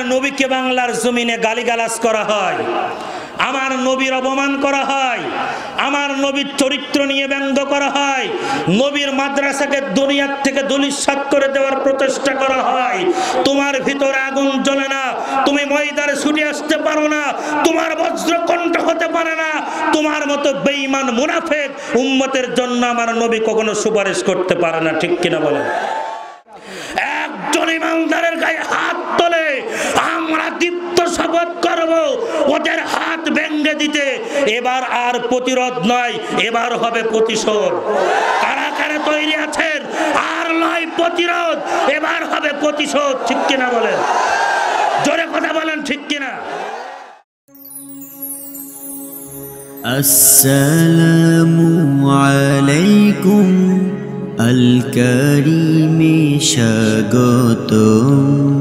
নবীকে বাংলার জমিনে গালিগালাজ করা হয়, আমার নবীর অপমান করা হয়, আমার নবীর চরিত্র নিয়ে ব্যঙ্গ করা হয়, নবীর মাদ্রাসাকে দুনিয়ার থেকে ধূলিসাৎ করে দেওয়ার প্রচেষ্টা করা হয়। তোমার ভিতরে আগুন জ্বলে না, তুমি ময়দানে ছুটে আসতে পারো না, তোমার বজ্রকণ্ঠ হতে পারে না, তোমার মতো বেঈমান মুনাফিক উম্মতের জন্য আমার নবী কখনো সুপারিশ করতে পারে না। ঠিক কিনা বলেন? একজন ইমানদারের গায়ে হাত তোলে, আমরা দীপ্ত শপথ করব ওদের হাত ভেঙে দিতে। এবার আর প্রতিরোধ নয়, এবার হবে প্রতিশোধ। কারা কারা তৈরি আছেন? আর নয় প্রতিরোধ, এবার হবে প্রতিশোধ। ঠিক কিনা বলেন? জোরে কথা বলেন, ঠিক কিনা? আসসালামু আলাইকুম আল কারিমে স্বাগতম।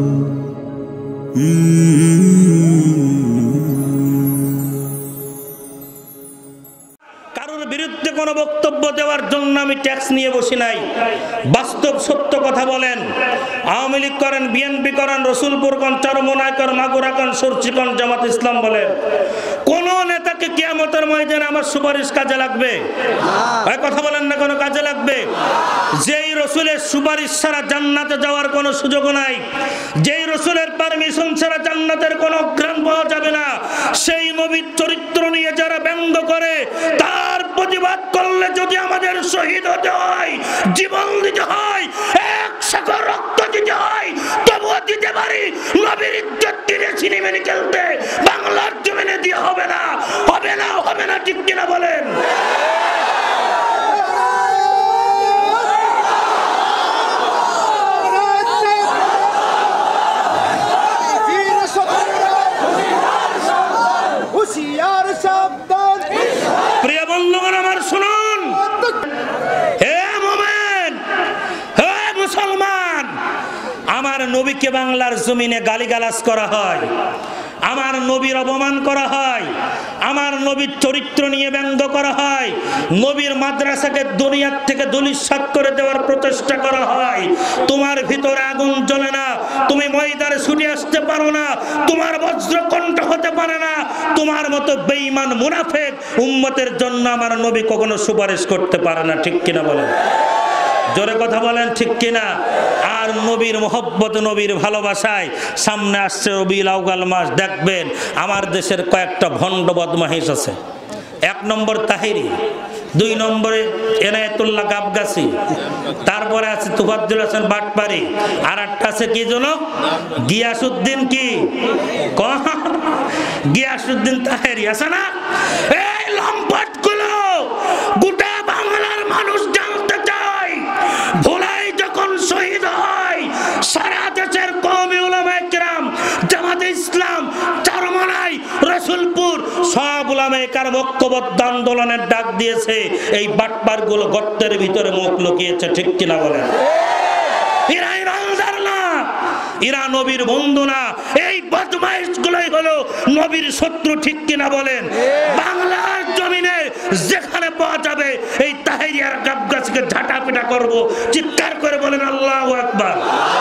কারোর বিরুদ্ধে কোনো বক্তব্য দেওয়ার জন্য আমি ট্যাক্স নিয়ে বসি নাই। বাস্তব সত্য কথা বলেন। আওয়ামী লীগ করেন, বিএনপি করেন, রসুলপুর করেন, চরমোনাই করেন, মাগুরা করেন, সরচি করেন, জামাত ইসলাম বলেন, কোন নেতাকে কিয়ামতের ময়দানে আমার সুপারিশ কাজে লাগবে? কথা বলেন না, কোনো কাজে লাগবে? যেই রসুলের সুপারিশ ছাড়া জান্নাতে যাওয়ার কোনো সুযোগ নাই, যেই রসুলের পারমিশন ছাড়া জান্নাতের কোনো ঘ্রাণ পাওয়া যাবে না, সেই নবীর চরিত্র নিয়ে যারা ব্যঙ্গ করে, তার প্রতিবাদ করলে যদি আমাদের শহীদ হতে হয়, জীবন দিতে হয়, এক সাগর রক্ত দিতে হয়, তবুও দিতে পারি। নবীর ইজ্জত দিনে সিনেমেনে খেলতে বাংলার জমিনে দিয়ে হবে না, হবে না, হবে না। ঠিক কিনা বলেন? প্রিয় বন্ধুগণ আমার শুনুন, হে মুমিন, হে মুসলমান, আমার নবীকে বাংলার জমিনে গালিগালাজ করা হয়, আমার নবীর অপমান করা হয়, আমার নবীর চরিত্র নিয়ে ব্যঙ্গ করা হয়, নবীর মাদ্রাসাকে দুনিয়ার থেকে ধূলিসাৎ করে দেওয়ার প্রচেষ্টা করা হয়। তোমার ভিতরে আগুন জ্বলে না, তুমি ময়দানে ছুটে আসতে পারো না, তোমার বজ্রকণ্ঠ হতে পারে না, তোমার মতো বেঈমান মুনাফিক উম্মতের জন্য আমার নবী কখনো সুপারিশ করতে পারে না। ঠিক কিনা বলেন? জোরে কথা বলেন, ঠিক কিনা? আর নবীর মোহব্বত, নবীর ভালোবাসায় সামনে আসছে রবিউল আউয়াল মাস, দেখবেন আমার দেশের কয়েকটা ভণ্ড বদমাইশ আছে। 1 নম্বর তাহিরি, 2 নম্বরে এনায়েতুল্লাহ গাবগাছি, তারপরে আছে তুফাজ্জল হাসান বাটপারি, আর একটা আছে কি যেন গিয়াসউদ্দিন, কি গিয়াসউদ্দিন তাহেরি আছে না? এই লম্পটগুলো গোটা বাংলার মানুষ জানতে চায়, ভোলাই যখন শহীদ হয় সারা দেশের কওমি উলামায়ে কেরাম, জামাতে ইসলাম, চরমোনাই, রসুলপুর সব উলামায়ে কেরাম ঐক্যবদ্ধ আন্দোলনের ডাক দিয়েছে। এই বাটপারগুলো গর্তের ভিতরে মুখ লুকিয়েছে। ঠিক কিনা বলেন? এরা ইমানদার না, এরা নবীর বন্ধু না, এই বদমাইশগুলোই হলো নবীর শত্রু। ঠিক কিনা বলেন? বাংলার জমিনে যেখানে পাওয়া যাবে এই তাহেরি আর গাবগাছিকে ঝাঁটাপিটা করব। চিৎকার করে বলেন আল্লাহু আকবার।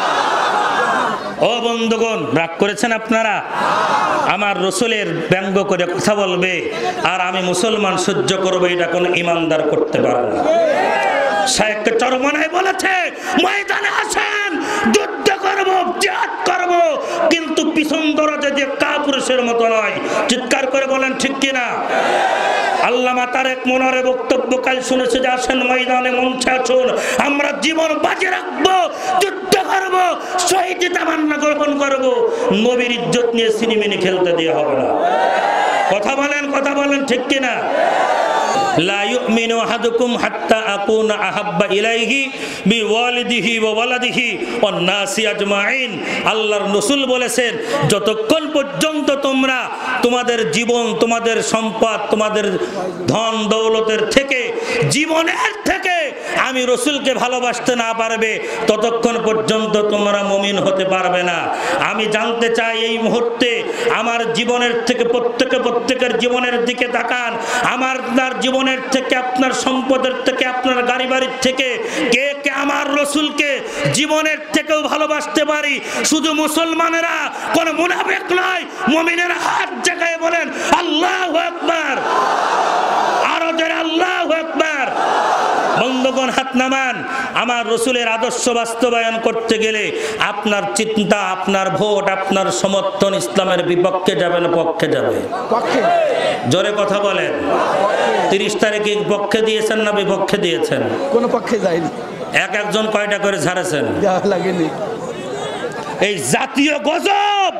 ও বন্ধুগণ, রাগ করেছেন আপনারা? আমার রসুলের ব্যঙ্গ করে কথা বলবে আর আমি মুসলমান সহ্য করবো, এটা কোনো ইমানদার করতে পারে না। শায়েখ চরমোনাই বলেছে, ময়দানে আসেন, যুদ্ধ করব, জিহাদ করব, কিন্তু পিছন দরজা দিয়ে কাপুরুষের মতো নয়। চিৎকার করে বলেন ঠিক কিনা? আল্লামা তারেক মনোয়ারের বক্তব্য কাল শুনেছে যে আসেন ময়দানে, মঞ্চে আসুন, আমরা জীবন বাজি রাখবো, যুদ্ধ করব, শহীদ তামান্না গ্রহণ করব, নবীর ইজ্জত নিয়ে সিনেমিনি খেলতে দেওয়া হবে না। কথা বলেন, কথা বলেন, ঠিক কিনা? লা ইউমিনু আহাদুকুম হাত্তা আকুনা আহাব্বা ইলাইহি বিওয়ালিদিহি ওয়া ওয়ালাদিহি ওয়ান নাসি আজমাইন। আল্লাহর রাসূল বলেছেন, যতক্ষণ পর্যন্ত তোমরা তোমাদের জীবন, তোমাদের সম্পদ, তোমাদের ধন দৌলতের থেকে, জীবনের থেকে আমি রাসূলকে ভালোবাসতে না পারবে, ততক্ষণ পর্যন্ত তোমরা মুমিন হতে পারবে না। আমি জানতে চাই এই মুহূর্তে আমার জীবনের থেকে প্রত্যেকের জীবনের দিকে তাকান, আমার তার জীবনের থেকে থেকে, আপনার সম্পদের থেকে, আপনার গাড়ি বাড়ির থেকে কে কে আমার রসুলকে জীবনের থেকেও ভালোবাসতে পারি? শুধু মুসলমানেরা, কোন মুনাফিক নয়, মুমিনেরা হাত জায়গায় বলেন আল্লাহু আকবার, আরো জোরে আল্লাহু আকবার। বন্ধুগণ হাত নামান। আমার রসুলের আদর্শ বাস্তবায়ন করতে গেলে আপনার চিন্তা, আপনার ভোট, আপনার সমর্থন ইসলামের বিপক্ষে যাবে না পক্ষে যাবে? জোরে কথা বলেন। 30 তারিখে পক্ষে দিয়েছেন না বিপক্ষে দিয়েছেন? কোন পক্ষে যায়নি। একজন কয়টা করে ঝাড়েছেন? লাগেনি। এই জাতীয় গজব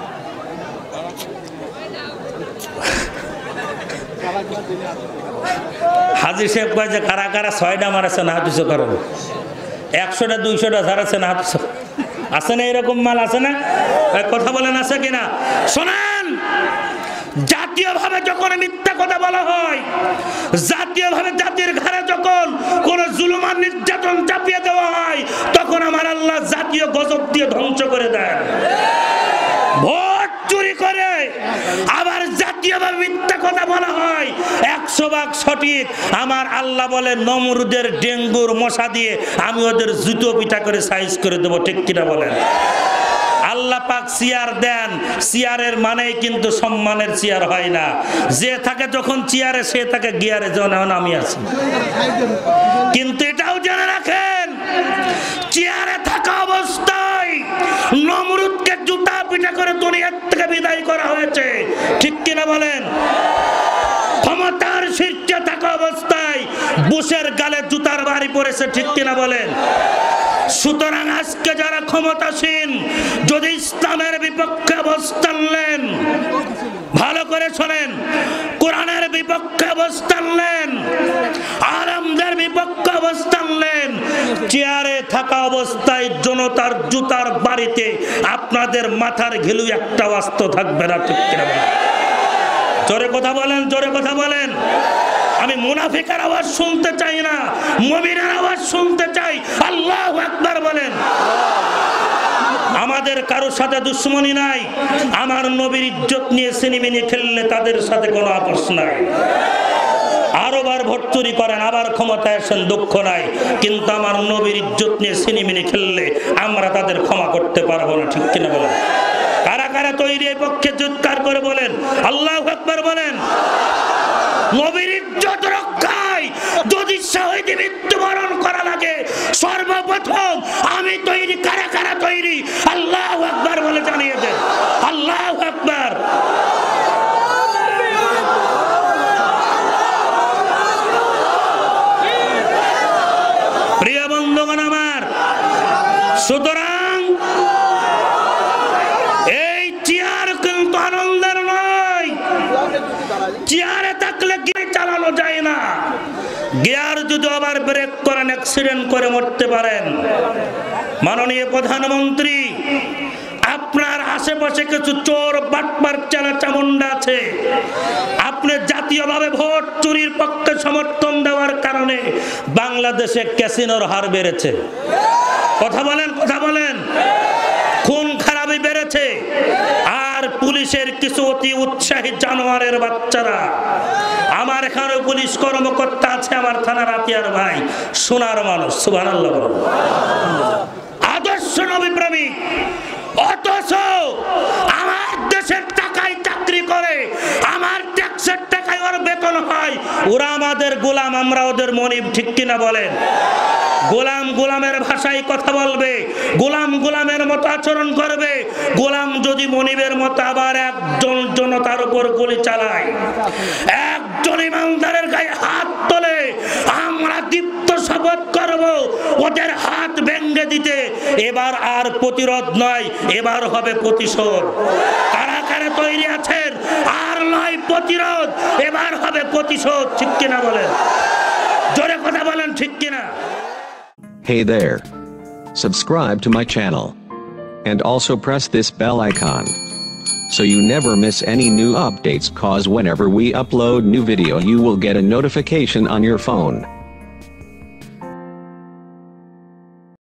হাজি সাহেব কয় যে কারা কারা 6টা মারাছে না হাত উঁচু করেন, 100টা 200টা ঝাড়াছে না হাত উঁচু। আছে না এরকম মাল? আছে না? কথা বলেন আছে কিনা? শোনেন, জাতীয়ভাবে যখন মিথ্যা কথা বলা হয়, জাতীয়ভাবে জাতির ঘাড়ে যখন কোন জুলুম আর নির্যাতন চাপিয়ে দেওয়া হয়, তখন আমার আল্লাহ জাতীয় গজব দিয়ে ধ্বংস করে দেয়। ভোট চুরি করে আবার জাতীয়ভাবে মিথ্যা কথা বলা হয়, 100 ভাগ সঠিক। আমার আল্লাহ বলে নমরুদের ডেঙ্গুর মশা দিয়ে আমি ওদের জুতো পিঠা করে সাইজ করে দেবো। ঠিক কিনা বলেন? আল্লাহ পাক চেয়ার দেন, চেয়ারের মানেই কিন্তু সম্মানের চেয়ার হয় না। যে থাকে যখন চেয়ারে, সে থাকে গিয়ারে, যেমন আমি আছি। কিন্তু এটাও জেনে রাখেন, চেয়ারে থাকা অবস্থায় নমরুদকে জুতা পিটা করে দুনিয়ার থেকে বিদায় করা হয়েছে। ঠিক কিনা বলেন? ক্ষমতার শীর্ষে থাকা অবস্থায় বুশের গালে জুতার বাড়ি পড়েছে। ঠিক কিনা বলেন? সুতরাং আজকে যারা ক্ষমতাসীন, যদি ইসলামের বিপক্ষে অবস্থান নেন, ভালো করে শোনেন, কোরআনের বিপক্ষে অবস্থান নেন, আলেমদের বিপক্ষে অবস্থান নেন, চেয়ারে থাকা অবস্থায় জনতার জুতার বাড়িতে আপনাদের মাথার ঘিলু একটা আস্ত থাকবে না। ঠিক কিনা বলেন? জোরে কথা বলেন, জোরে কথা বলেন। আমি মুনাফিকের আওয়াজ শুনতে চাই না, মুমিনের আওয়াজ শুনতে চাই। আল্লাহু আকবার বলেন। আমাদের কারোর সাথে দুশ্মনী নাই। আমার নবীর ইজ্জত নিয়ে সিনেমিনি খেললে তাদের সাথে কোনো আপোষ নাই। আরো বার ভোট চুরি করেন, আবার ক্ষমতায় আসেন, দুঃখ নাই। কিন্তু আমার নবীর ইজ্জত নিয়ে সিনেমিনি খেললে আমরা তাদের ক্ষমা করতে পারবো না। ঠিক কিনা বলেন? কারা কারা তৈরি এই পক্ষে চিৎকার করে বলেন আল্লাহু আকবার বলেন। নবীর ইজ্জত রক্ষায় যদি শহীদে মৃত্যুবরণ করা লাগে, সর্বপ্রথম আমি তৈরি। কারা কারা তৈরি? আল্লাহু আকবার বলে জানিয়ে দেন। আল্লাহু আকবার। প্রিয় বন্ধুগণ আমার, সুতরাং এই চেয়ার কিন্তু আনন্দের নয়। চেয়ারে থাকলে গিয়ে চালানো যায় না। গিয়ার যদি আবার ব্রেক করেন, অ্যাক্সিডেন্ট করে মরতে পারেন। মাননীয় প্রধানমন্ত্রী, আপনার আশেপাশে কিছু চোর বাটপার চালা চামুন্ডা আছে। আপনি জাতীয়ভাবে ভোট চুরির পক্ষে সমর্থন দেওয়ার কারণে বাংলাদেশে ক্যাসিনোর হার বেড়েছে। কথা বলেন, কথা বলেন। খুন খারাপি বেড়েছে। আর পুলিশের কিছু অতি উৎসাহী জানোয়ারের বাচ্চারা, আমার এখানে পুলিশ কর্মকর্তা আছে, আমার থানার আতিয়ার ভাই, সোনার মানুষ, সুবহানাল্লাহ বলুন, আদর্শ নবী প্রেমিক, অথচ আমার দেশের টাকায় চাকরি করে, আমার ট্যাক্সের টাকায় ওর বেতন হয়। ওরা আমাদের গোলাম, আমরা ওদের মনিব। ঠিক কিনা বলেন? গোলাম গোলামের ভাষায় কথা বলবে, গোলাম গোলামের মতো আচরণ করবে। গোলাম যদি মনিবের মতো আবার একজন জনতার উপর গুলি চালায়, একজন ইমানদারের গায়ে হাত তোলে, আমরা দীপ্ত শপথ করব ওদের হাত ভেঙে দিতে। এবার আর প্রতিরোধ নয়, এবার হবে প্রতিশোধ। কারা কারা তৈরি আছেন? আর নয় প্রতিরোধ, এবার হবে প্রতিশোধ। ঠিক কিনা বলেন? জোরে কথা বলেন, ঠিক কিনা? Hey there. Subscribe to my channel. And also press this bell icon, so you never miss any new updates, cause whenever we upload new video you will get a notification on your phone.